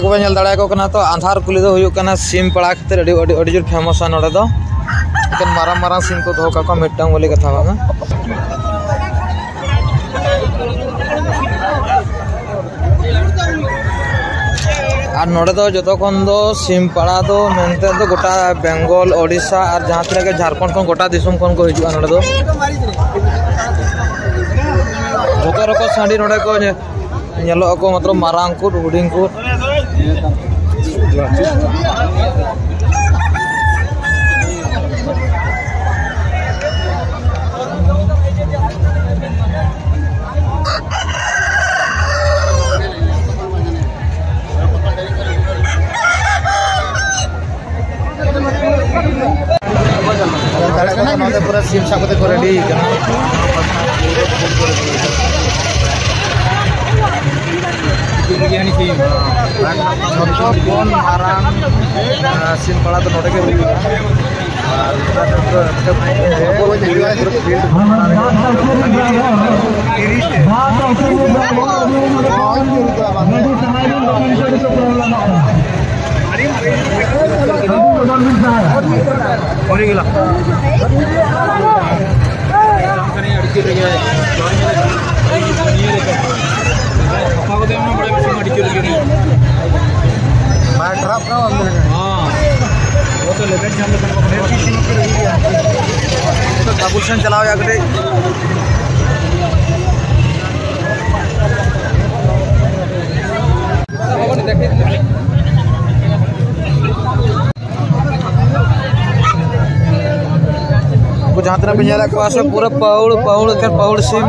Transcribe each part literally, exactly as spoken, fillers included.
को नेल दाड़ा को कना तो आंधार कुली दो हुयो कना सिम पड़ा खातिर अडी अडी अडी जोर फेमस आ नोडे दो एकन मारा मारा सिम को दो का मिट्टांग बोले कथा बांगा और नोडे दो जतो खन दो सिम पड़ा दो मेनते दो गोटा बेंगल ओडिशा और जहां तक के झारखंड खन गोटा दिसम खन को हिजुआ नोडे दो जतो रको सांडी नोडे को नेलो को मतलब मारांग को हुडिंग को पूरा सिम साकते को रेडी करना बिरयानी की छोटो फोन मारांग सिम पड़ा तो नोटे के हुई और काबुल चलाओ या कटे जहाँ तरह पिंजरा के पास पूरा पौड़ पौड़ कर पौड़ सिम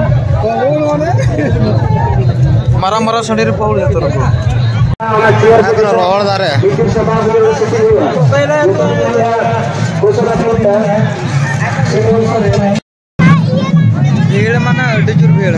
मारा मारा संडे पौड़ है तो रोड दारे भीड़ माना अड्डे जोर भीड़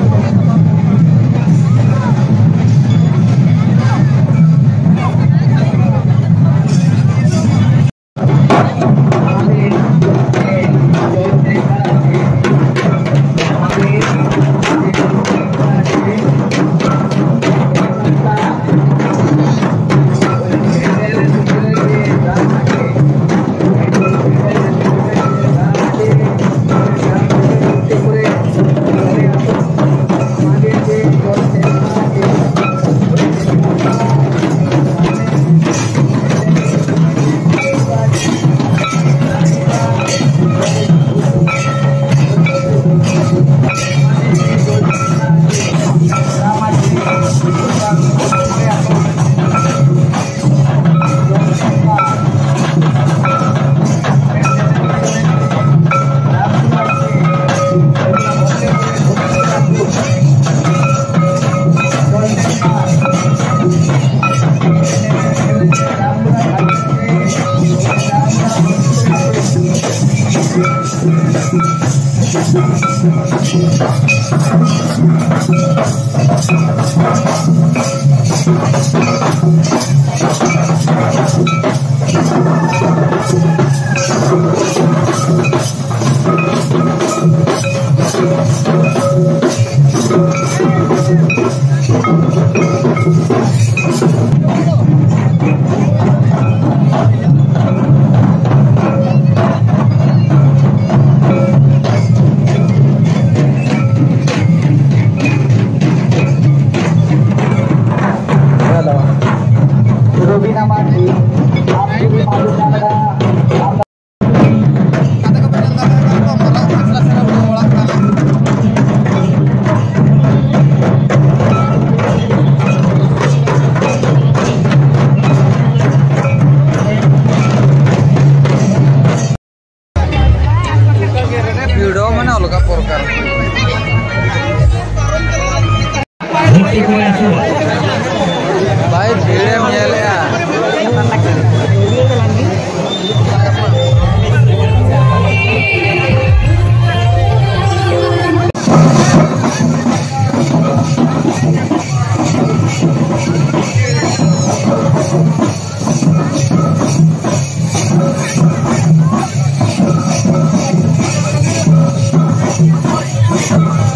भाई भीड़ में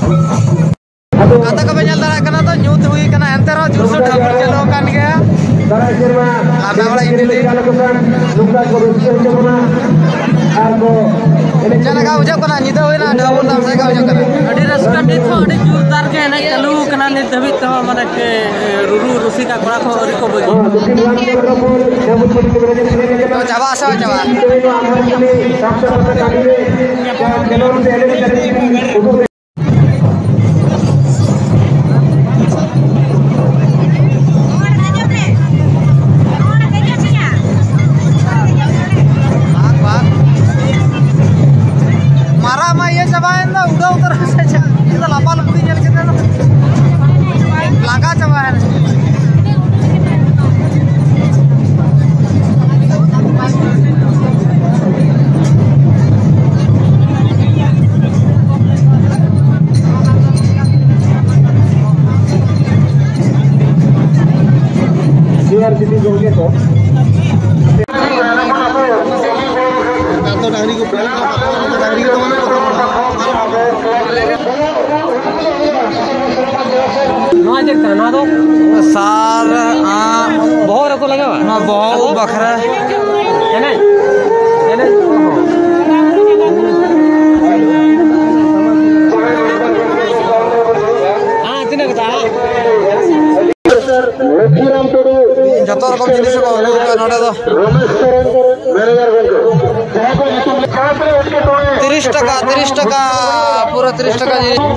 kata kebanyakan darah kena tuh nyut hui kena enter jurusan double kilo kan ya Lama bala ini li. Jangan kau ucap kena nyita wena ada pun tak saya kau ucap kena. Adi rasukan itu adi jutar ke naik kalu kena ni tapi tahu mana ke ruru rusika kora ko ori ko boji. Oh Jawa asal Jawa. सार बहुत रखो लगा ना बहुत बखरा है ना है ना हाँ तीन कथा जतो रकम जिनिस को नोडे दो तीस टका तीस टका पूरा तीस टका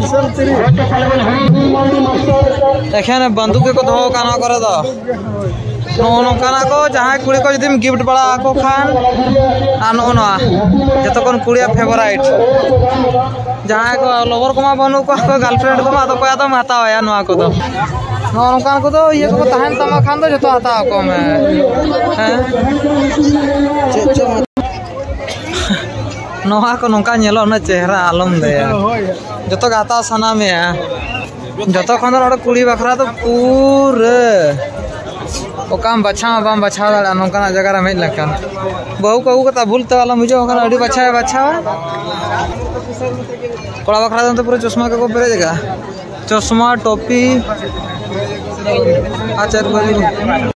देखे बंदूक को दो काना करे दो नौकाना को जहाँ कुड़ी को जदि गिफ्ट बड़ा को खान आ नौना जत कौन कुड़िया फेवराइट जहाँ को लवर को बनू को गर्लफ्रेंड को तो कोया तो हताया नुआ को दो नौकान को दो ये को तहन तमा खान दो जतो हता को में हैं नोहा को नौका नेलो ना चेहरा आलम दे जतो गाता सना में जतो खन रो कुड़ी बखरा तो पूरे ओकाम बछा बाम बछा दाड़ा नौकाना जगह रे मेज लकन बहु कहू कता भूलते वाला मुझे ओकन अडी बछा बछा कोड़ा बखरा तो पूरा चश्मा के को पेरे जगह चश्मा टोपी आचार